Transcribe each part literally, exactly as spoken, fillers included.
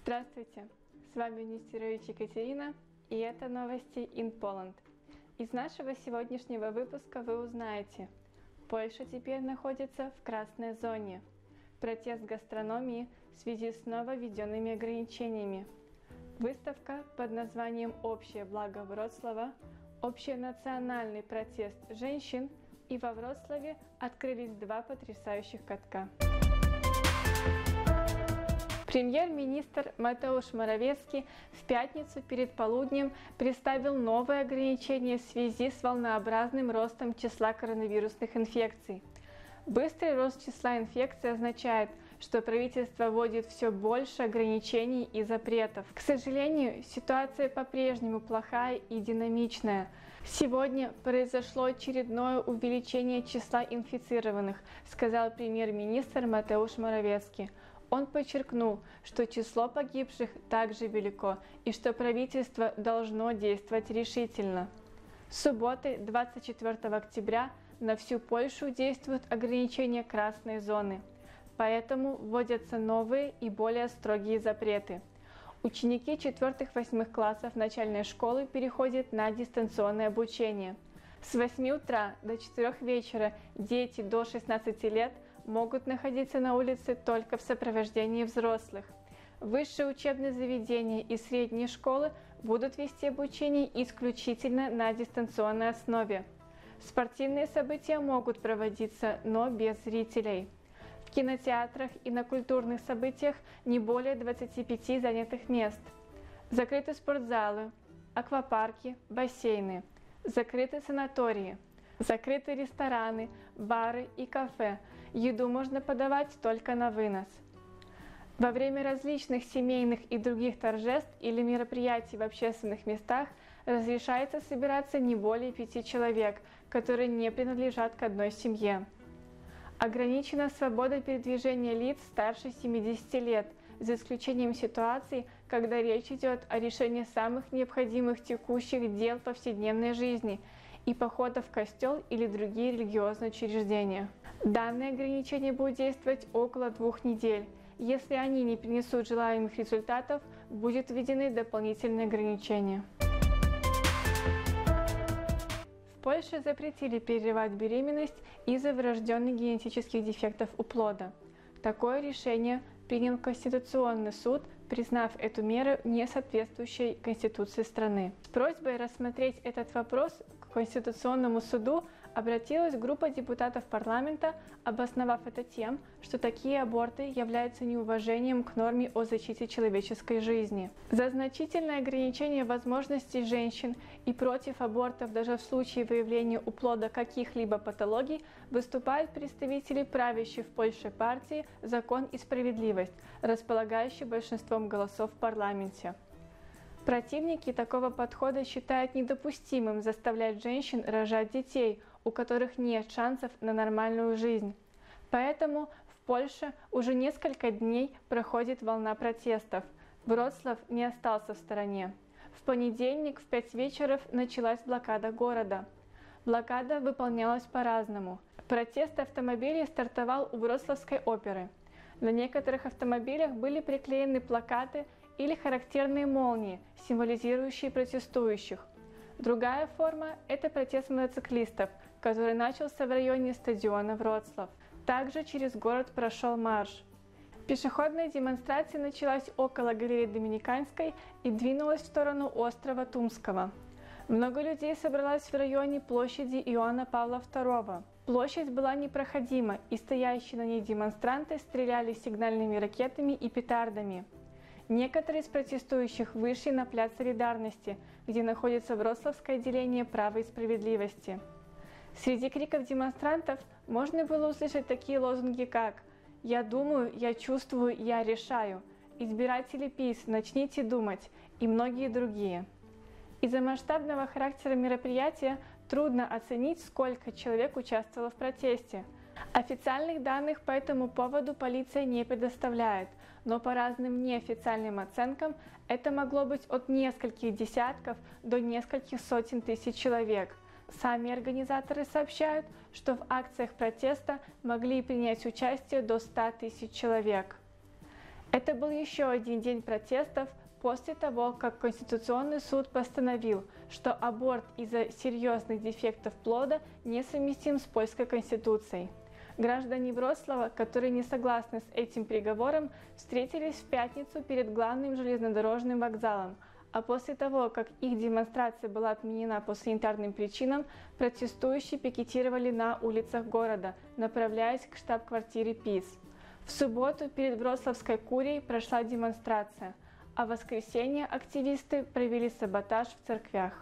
Здравствуйте, с вами Нестерович Екатерина, и это новости in Poland. Из нашего сегодняшнего выпуска вы узнаете: Польша теперь находится в красной зоне, протест гастрономии в связи с нововведенными ограничениями, выставка под названием «Общее благо Вроцлава», общенациональный протест женщин, и во Вроцлаве открылись два потрясающих катка. Премьер-министр Матеуш Моравецкий в пятницу перед полуднем представил новые ограничения в связи с волнообразным ростом числа коронавирусных инфекций. Быстрый рост числа инфекций означает, что правительство вводит все больше ограничений и запретов. К сожалению, ситуация по-прежнему плохая и динамичная. Сегодня произошло очередное увеличение числа инфицированных, сказал премьер-министр Матеуш Моравецкий. Он подчеркнул, что число погибших также велико и что правительство должно действовать решительно. С субботы, двадцать четвёртого октября, на всю Польшу действуют ограничения красной зоны, поэтому вводятся новые и более строгие запреты. Ученики четвёртых-восьмых классов начальной школы переходят на дистанционное обучение. С восьми утра до четырёх вечера дети до шестнадцати лет могут находиться на улице только в сопровождении взрослых. Высшие учебные заведения и средние школы будут вести обучение исключительно на дистанционной основе. Спортивные события могут проводиться, но без зрителей. В кинотеатрах и на культурных событиях не более двадцати пяти занятых мест. Закрыты спортзалы, аквапарки, бассейны. Закрыты санатории. Закрыты рестораны, бары и кафе. Еду можно подавать только на вынос. Во время различных семейных и других торжеств или мероприятий в общественных местах разрешается собираться не более пяти человек, которые не принадлежат к одной семье. Ограничена свобода передвижения лиц старше семидесяти лет, за исключением ситуаций, когда речь идет о решении самых необходимых текущих дел повседневной жизни и походов в костел или другие религиозные учреждения. Данные ограничения будут действовать около двух недель. Если они не принесут желаемых результатов, будут введены дополнительные ограничения. В Польше запретили прерывать беременность из-за врожденных генетических дефектов у плода. Такое решение принял Конституционный суд, признав эту меру не соответствующей Конституции страны. С просьбой рассмотреть этот вопрос к Конституционному суду обратилась группа депутатов парламента, обосновав это тем, что такие аборты являются неуважением к норме о защите человеческой жизни. За значительное ограничение возможностей женщин и против абортов даже в случае выявления у плода каких-либо патологий выступают представители правящей в Польше партии «Закон и справедливость», располагающей большинством голосов в парламенте. Противники такого подхода считают недопустимым заставлять женщин рожать детей, у которых нет шансов на нормальную жизнь. Поэтому в Польше уже несколько дней проходит волна протестов. Вроцлав не остался в стороне. В понедельник в пять вечера началась блокада города. Блокада выполнялась по-разному. Протест автомобилей стартовал у Вроцлавской оперы. На некоторых автомобилях были приклеены плакаты или характерные молнии, символизирующие протестующих. Другая форма – это протест мотоциклистов, который начался в районе стадиона Вроцлав. Также через город прошел марш. Пешеходная демонстрация началась около галереи Доминиканской и двинулась в сторону острова Тумского. Много людей собралось в районе площади Иоанна Павла второго. Площадь была непроходима, и стоящие на ней демонстранты стреляли сигнальными ракетами и петардами. Некоторые из протестующих вышли на пляц Солидарности, где находится Вроцлавское отделение права и справедливости. Среди криков демонстрантов можно было услышать такие лозунги, как «Я думаю, я чувствую, я решаю», «Избиратели ПиС, начните думать» и многие другие. Из-за масштабного характера мероприятия трудно оценить, сколько человек участвовало в протесте. Официальных данных по этому поводу полиция не предоставляет, но по разным неофициальным оценкам это могло быть от нескольких десятков до нескольких сотен тысяч человек. Сами организаторы сообщают, что в акциях протеста могли принять участие до ста тысяч человек. Это был еще один день протестов после того, как Конституционный суд постановил, что аборт из-за серьезных дефектов плода несовместим с польской конституцией. Граждане Вроцлава, которые не согласны с этим приговором, встретились в пятницу перед главным железнодорожным вокзалом, а после того, как их демонстрация была отменена по санитарным причинам, протестующие пикетировали на улицах города, направляясь к штаб-квартире ПиС. В субботу перед Вроцлавской курией прошла демонстрация, а в воскресенье активисты провели саботаж в церквях.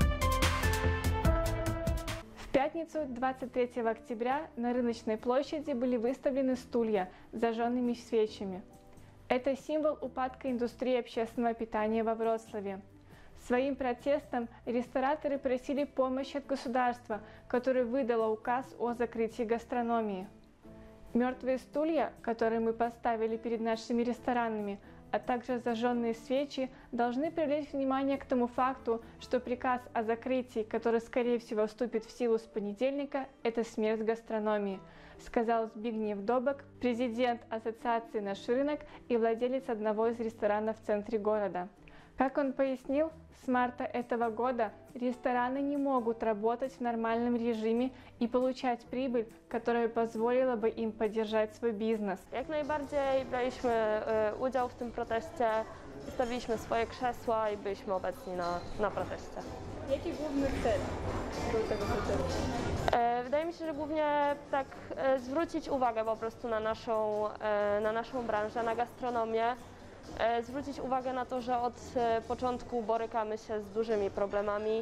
В пятницу, двадцать третьего октября, на рыночной площади были выставлены стулья с зажженными свечами. Это символ упадка индустрии общественного питания во Вроцлаве. Своим протестом рестораторы просили помощи от государства, которое выдало указ о закрытии гастрономии. Мертвые стулья, которые мы поставили перед нашими ресторанами, а также зажженные свечи, должны привлечь внимание к тому факту, что приказ о закрытии, который, скорее всего, вступит в силу с понедельника, это смерть гастрономии, сказал Збигнев Добок, президент ассоциации «Наш рынок» и владелец одного из ресторанов в центре города. Как он пояснил, с марта этого года рестораны не могут работать в нормальном режиме и получать прибыль, которая позволила бы им поддержать свой бизнес. Jak najbardziej braliśmy e, udział w tym proteście, zostawiliśmy swoje krzesła i byliśmy obecni na, na proteście. Jaki główny cel był tego protestu? E, wydaje mi się, że głównie tak e, zwrócić uwagę po prostu na naszą, e, na naszą branżę, na gastronomię. Zwrócić uwagę na to, że od początku borykamy się z dużymi problemami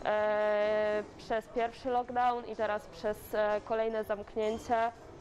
e, przez pierwszy lockdown i teraz przez e, kolejne zamknięcie.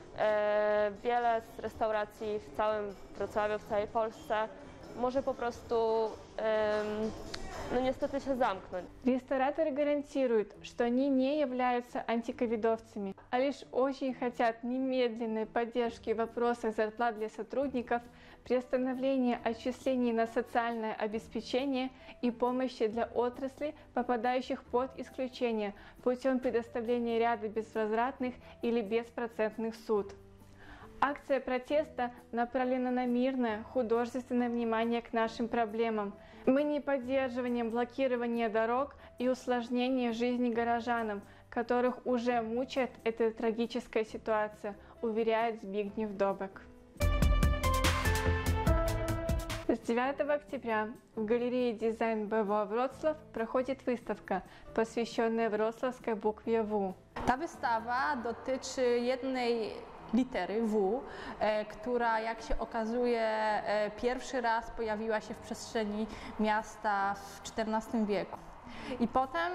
E, wiele z restauracji w całym Wrocławiu, w całej Polsce może po prostu e, no niestety się zamkнуть. Рестораторы гарантируют, что они не являются антиковидовцами, а лишь очень хотят немедленной поддержки в вопросах зарплат для сотрудников, приостановления отчислений на социальное обеспечение и помощи для отраслей, попадающих под исключение, путем предоставления ряда безвозвратных или беспроцентных суд. Акция протеста направлена на мирное, художественное внимание к нашим проблемам. Мы не поддерживаем блокирование дорог и усложнение жизни горожанам, которых уже мучает эта трагическая ситуация, уверяет Збигнев Добок. С девятого октября в галерее «Дизайн БВО Wrocław» проходит выставка, посвященная wrocławskiej bukwie W. Ta wystawa dotyczy jednej litery W, e, która, jak się okazuje, e, pierwszy raz pojawiła się w przestrzeni miasta w czternastym wieku. I potem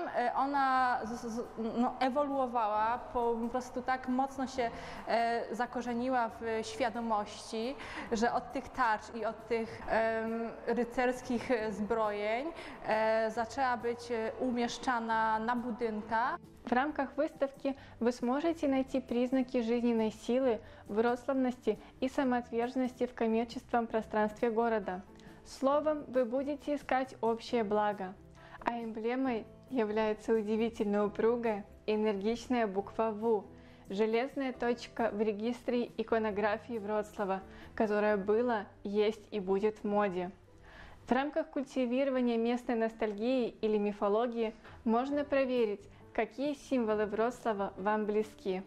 ona z, z, no, ewoluowała, po, po prostu tak mocno się e, zakorzeniła w świadomości, że od tych tarcz i od tych e, rycerskich zbrojeń e, zaczęła być umieszczana na budynkach. В рамках выставки вы сможете найти признаки жизненной силы, вроцлавности и самоотверженности в коммерческом пространстве города. Словом, вы будете искать общее благо. А эмблемой является удивительно упругая и энергичная буква В, железная точка в регистре иконографии Вроцлава, которая была, есть и будет в моде. В рамках культивирования местной ностальгии или мифологии можно проверить, какие символы Вроцлава вам близки.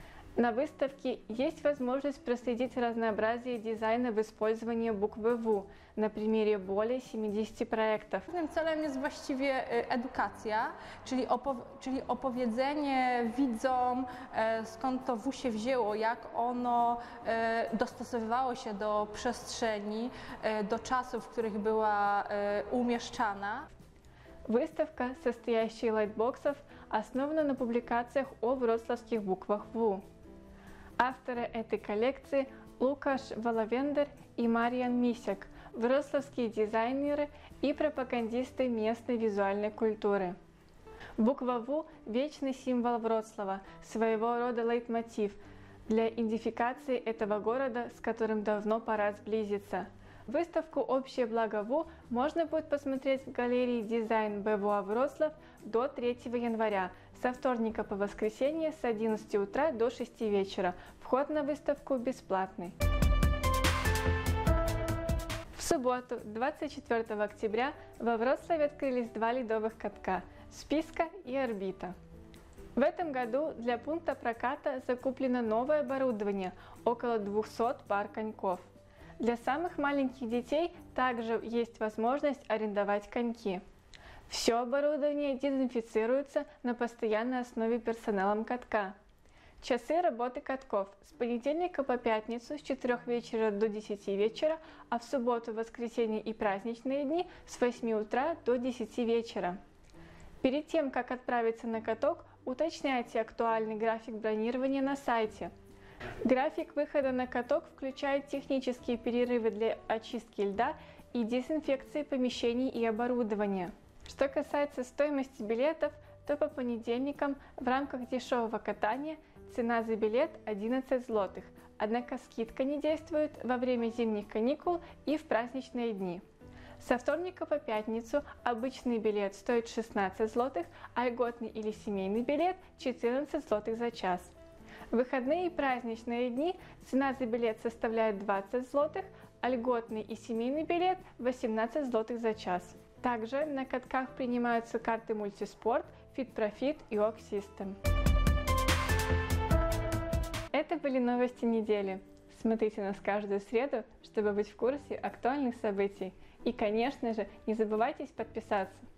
На выставке есть возможность проследить разнообразие дизайна в использовании буквы W na примере более семидесяти проектов. Głównym celem jest właściwie edukacja, czyli, opow czyli opowiedzenie widzom, e, skąd to W się wzięło, jak ono e, dostosowywało się do przestrzeni, e, do czasów, w których była e, umieszczana. Выставка, состоящая из лайтбоксов, основана на публикациях о вроцлавских буквах W. Авторы этой коллекции Лукаш Воловендер и Мариан Мисяк, вроцлавские дизайнеры и пропагандисты местной визуальной культуры. Буква W – вечный символ Вроцлава, своего рода лейтмотив для идентификации этого города, с которым давно пора сблизиться. Выставку «Общее благо В» можно будет посмотреть в галерее «Дизайн БВО Wrocław» до третьего января, со вторника по воскресенье с одиннадцати утра до шести вечера. Вход на выставку бесплатный. субботу, двадцать четвёртого октября, во Вроцлаве открылись два ледовых катка – «Списка» и «Орбита». В этом году для пункта проката закуплено новое оборудование – около двухсот пар коньков. Для самых маленьких детей также есть возможность арендовать коньки. Все оборудование дезинфицируется на постоянной основе персоналом катка. Часы работы катков с понедельника по пятницу с четырёх вечера до десяти вечера, а в субботу, воскресенье и праздничные дни с восьми утра до десяти вечера. Перед тем, как отправиться на каток, уточняйте актуальный график бронирования на сайте. График выхода на каток включает технические перерывы для очистки льда и дезинфекции помещений и оборудования. Что касается стоимости билетов, то по понедельникам в рамках дешевого катания цена за билет одиннадцать злотых, однако скидка не действует во время зимних каникул и в праздничные дни. Со вторника по пятницу обычный билет стоит шестнадцать злотых, а льготный или семейный билет четырнадцать злотых за час. В выходные и праздничные дни цена за билет составляет двадцать злотых, а льготный и семейный билет восемнадцать злотых за час. Также на катках принимаются карты Мультиспорт, FitProfit и Ок-Систем. Это были новости недели. Смотрите нас каждую среду, чтобы быть в курсе актуальных событий. И, конечно же, не забывайте подписаться.